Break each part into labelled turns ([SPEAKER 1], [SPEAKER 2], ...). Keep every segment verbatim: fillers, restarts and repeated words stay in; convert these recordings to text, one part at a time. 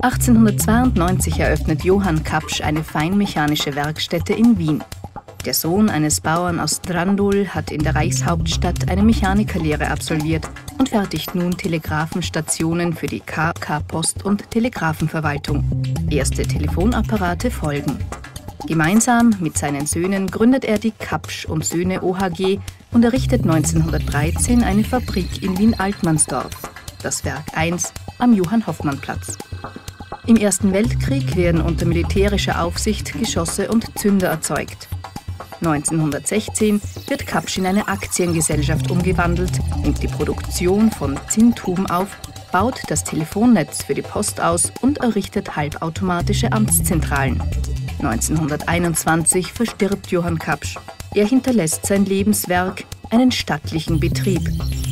[SPEAKER 1] achtzehnhundertzweiundneunzig eröffnet Johann Kapsch eine feinmechanische Werkstätte in Wien. Der Sohn eines Bauern aus Drandul hat in der Reichshauptstadt eine Mechanikerlehre absolviert und fertigt nun Telegrafenstationen für die K K Post- und Telegrafenverwaltung. Erste Telefonapparate folgen. Gemeinsam mit seinen Söhnen gründet er die Kapsch und Söhne O H G und errichtet neunzehnhundertdreizehn eine Fabrik in Wien-Altmannsdorf, das Werk eins am Johann-Hoffmann-Platz. Im Ersten Weltkrieg werden unter militärischer Aufsicht Geschosse und Zünder erzeugt. neunzehnhundertsechzehn wird Kapsch in eine Aktiengesellschaft umgewandelt, nimmt die Produktion von Zinntuben auf, baut das Telefonnetz für die Post aus und errichtet halbautomatische Amtszentralen. neunzehnhunderteinundzwanzig verstirbt Johann Kapsch. Er hinterlässt sein Lebenswerk, einen stattlichen Betrieb.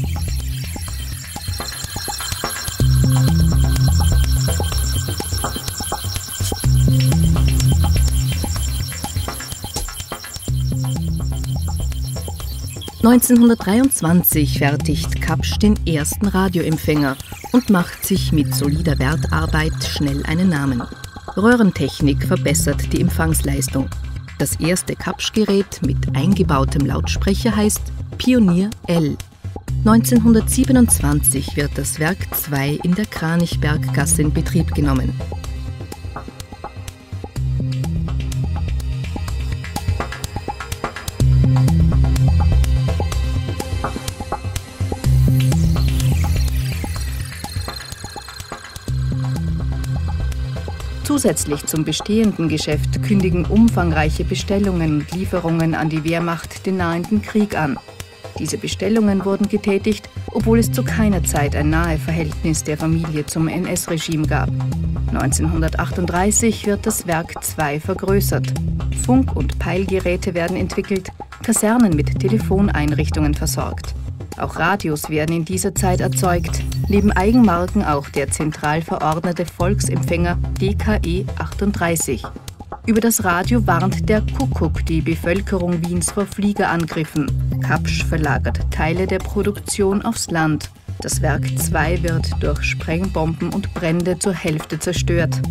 [SPEAKER 1] neunzehnhundertdreiundzwanzig fertigt Kapsch den ersten Radioempfänger und macht sich mit solider Wertarbeit schnell einen Namen. Röhrentechnik verbessert die Empfangsleistung. Das erste Kapsch-Gerät mit eingebautem Lautsprecher heißt Pionier L. neunzehnhundertsiebenundzwanzig wird das Werk zwei in der Kranichberggasse in Betrieb genommen. Zusätzlich zum bestehenden Geschäft kündigen umfangreiche Bestellungen und Lieferungen an die Wehrmacht den nahenden Krieg an. Diese Bestellungen wurden getätigt, obwohl es zu keiner Zeit ein nahes Verhältnis der Familie zum N S-Regime gab. neunzehnhundertachtunddreißig wird das Werk zwei vergrößert. Funk- und Peilgeräte werden entwickelt, Kasernen mit Telefoneinrichtungen versorgt. Auch Radios werden in dieser Zeit erzeugt, neben Eigenmarken auch der zentral verordnete Volksempfänger D K E achtunddreißig. Über das Radio warnt der Kuckuck die Bevölkerung Wiens vor Fliegerangriffen. Kapsch verlagert Teile der Produktion aufs Land. Das Werk zwei wird durch Sprengbomben und Brände zur Hälfte zerstört.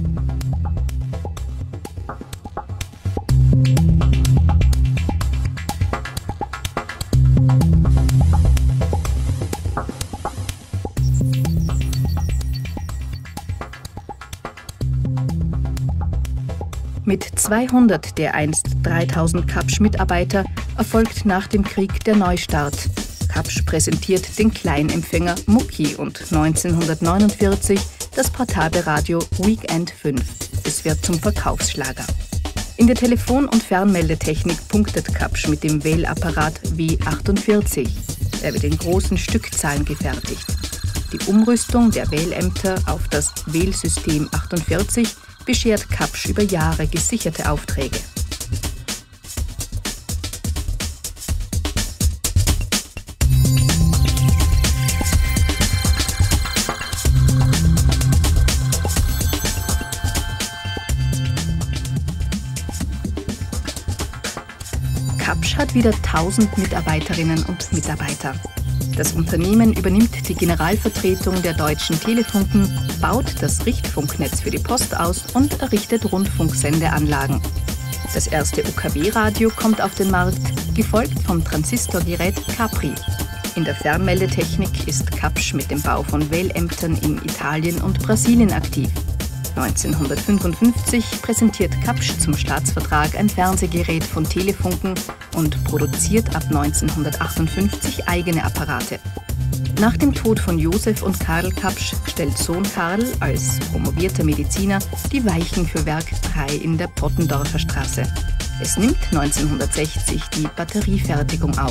[SPEAKER 1] Mit zweihundert der einst dreitausend Kapsch-Mitarbeiter erfolgt nach dem Krieg der Neustart. Kapsch präsentiert den Kleinempfänger Mucki und neunzehnhundertneunundvierzig das portable Radio Weekend fünf. Es wird zum Verkaufsschlager. In der Telefon- und Fernmeldetechnik punktet Kapsch mit dem Wählapparat W achtundvierzig. Er wird in großen Stückzahlen gefertigt. Die Umrüstung der Wählämter auf das Wählsystem achtundvierzig beschert Kapsch über Jahre gesicherte Aufträge. Kapsch hat wieder tausend Mitarbeiterinnen und Mitarbeiter. Das Unternehmen übernimmt die Generalvertretung der Deutschen Telefunken, baut das Richtfunknetz für die Post aus und errichtet Rundfunksendeanlagen. Das erste U K W-Radio kommt auf den Markt, gefolgt vom Transistorgerät Capri. In der Fernmeldetechnik ist Kapsch mit dem Bau von Wählämtern in Italien und Brasilien aktiv. neunzehnhundertfünfundfünfzig präsentiert Kapsch zum Staatsvertrag ein Fernsehgerät von Telefunken und produziert ab neunzehnhundertachtundfünfzig eigene Apparate. Nach dem Tod von Josef und Karl Kapsch stellt Sohn Karl als promovierter Mediziner die Weichen für Werk drei in der Pottendorfer Straße. Es nimmt neunzehnhundertsechzig die Batteriefertigung auf.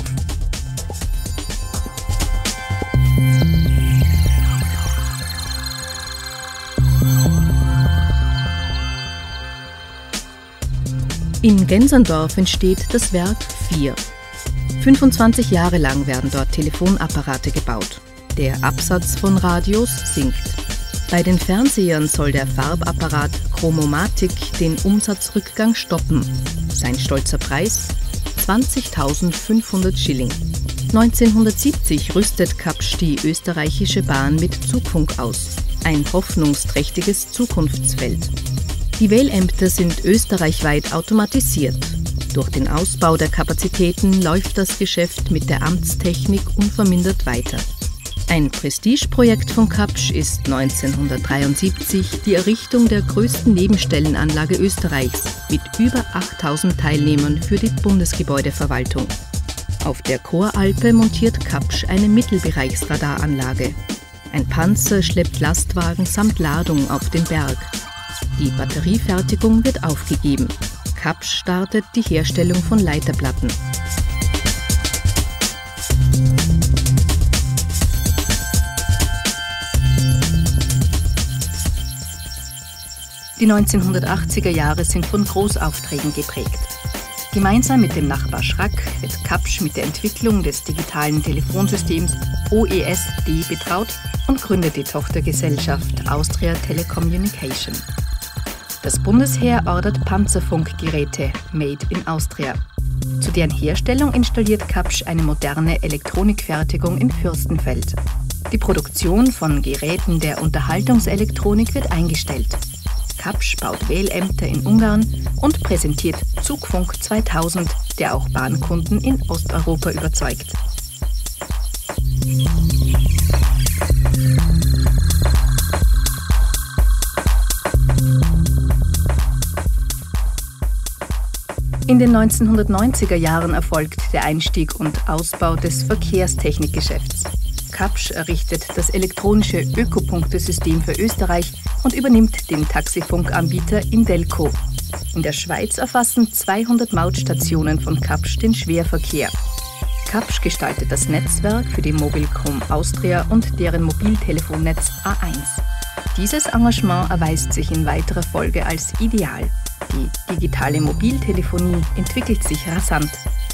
[SPEAKER 1] In Gensendorf entsteht das Werk vier. fünfundzwanzig Jahre lang werden dort Telefonapparate gebaut. Der Absatz von Radios sinkt. Bei den Fernsehern soll der Farbapparat Chromomatic den Umsatzrückgang stoppen. Sein stolzer Preis? zwanzigtausendfünfhundert Schilling. neunzehnhundertsiebzig rüstet Kapsch die österreichische Bahn mit Zugfunk aus. Ein hoffnungsträchtiges Zukunftsfeld. Die Wählämter sind österreichweit automatisiert. Durch den Ausbau der Kapazitäten läuft das Geschäft mit der Amtstechnik unvermindert weiter. Ein Prestigeprojekt von Kapsch ist neunzehnhundertdreiundsiebzig die Errichtung der größten Nebenstellenanlage Österreichs mit über achttausend Teilnehmern für die Bundesgebäudeverwaltung. Auf der Choralpe montiert Kapsch eine Mittelbereichsradaranlage. Ein Panzer schleppt Lastwagen samt Ladung auf den Berg. Die Batteriefertigung wird aufgegeben. Kapsch startet die Herstellung von Leiterplatten. Die neunzehnhundertachtziger Jahre sind von Großaufträgen geprägt. Gemeinsam mit dem Nachbar Schrack wird Kapsch mit der Entwicklung des digitalen Telefonsystems O E S D betraut und gründet die Tochtergesellschaft Austria Telecommunication. Das Bundesheer ordert Panzerfunkgeräte Made in Austria. Zu deren Herstellung installiert Kapsch eine moderne Elektronikfertigung in Fürstenfeld. Die Produktion von Geräten der Unterhaltungselektronik wird eingestellt. Kapsch baut Wählämter in Ungarn und präsentiert Zugfunk zweitausend, der auch Bahnkunden in Osteuropa überzeugt. In den neunzehnhundertneunziger Jahren erfolgt der Einstieg und Ausbau des Verkehrstechnikgeschäfts. Kapsch errichtet das elektronische Ökopunktesystem für Österreich und übernimmt den Taxifunkanbieter Indelco. In der Schweiz erfassen zweihundert Mautstationen von Kapsch den Schwerverkehr. Kapsch gestaltet das Netzwerk für die Mobilcom Austria und deren Mobiltelefonnetz A eins. Dieses Engagement erweist sich in weiterer Folge als ideal. Die digitale Mobiltelefonie entwickelt sich rasant.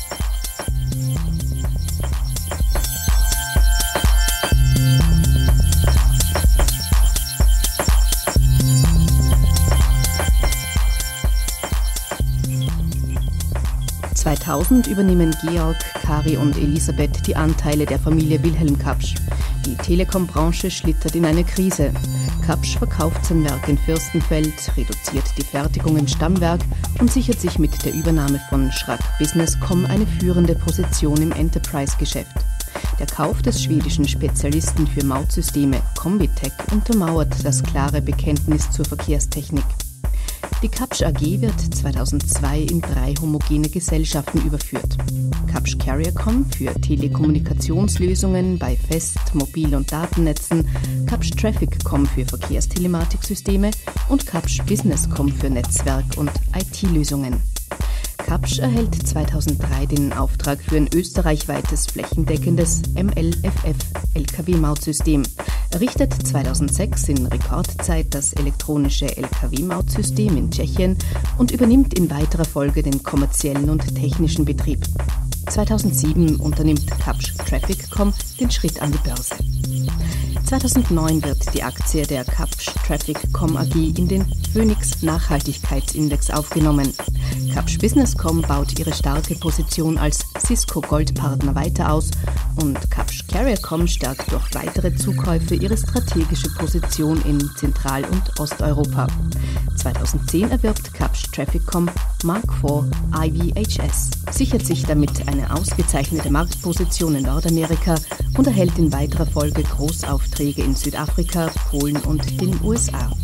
[SPEAKER 1] zweitausend übernehmen Georg, Kari und Elisabeth die Anteile der Familie Wilhelm Kapsch. Die Telekom-Branche schlittert in eine Krise. Kapsch verkauft sein Werk in Fürstenfeld, reduziert die Fertigung im Stammwerk und sichert sich mit der Übernahme von Schrack Businesscom eine führende Position im Enterprise-Geschäft. Der Kauf des schwedischen Spezialisten für Mautsysteme Combitech untermauert das klare Bekenntnis zur Verkehrstechnik. Die Kapsch A G wird zweitausendzwei in drei homogene Gesellschaften überführt. Kapsch Carriercom für Telekommunikationslösungen bei Fest-, Mobil- und Datennetzen, Kapsch Trafficcom für Verkehrstelematiksysteme und Kapsch Businesscom für Netzwerk- und I T-Lösungen. Kapsch erhält zweitausenddrei den Auftrag für ein österreichweites flächendeckendes M L F F-L K W-Mautsystem, errichtet zweitausendsechs in Rekordzeit das elektronische L K W-Mautsystem in Tschechien und übernimmt in weiterer Folge den kommerziellen und technischen Betrieb. zweitausendsieben unternimmt Kapsch Trafficcom den Schritt an die Börse. zweitausendneun wird die Aktie der Kapsch Trafficcom A G in den Phoenix Nachhaltigkeitsindex aufgenommen. Kapsch Businesscom baut ihre starke Position als Cisco Goldpartner weiter aus und Kapsch Carriercom stärkt durch weitere Zukäufe ihre strategische Position in Zentral- und Osteuropa. zweitausendzehn erwirbt Kapsch Trafficcom Mark vier I V H S, sichert sich damit eine ausgezeichnete Marktposition in Nordamerika und erhält in weiterer Folge Großaufträge in Südafrika, Polen und den U S A.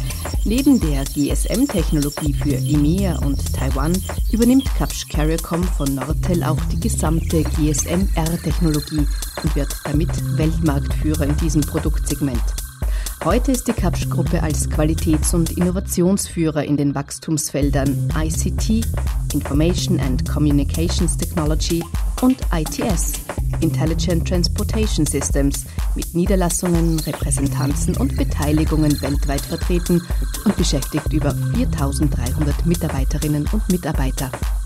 [SPEAKER 1] Neben der G S M-Technologie für E M E A und Taiwan übernimmt Kapsch Carriercom von Nortel auch die gesamte G S M R-Technologie und wird damit Weltmarktführer in diesem Produktsegment. Heute ist die Kapsch-Gruppe als Qualitäts- und Innovationsführer in den Wachstumsfeldern I C T, Information and Communications Technology und I T S, Intelligent Transportation Systems, mit Niederlassungen, Repräsentanzen und Beteiligungen weltweit vertreten und beschäftigt über viertausenddreihundert Mitarbeiterinnen und Mitarbeiter.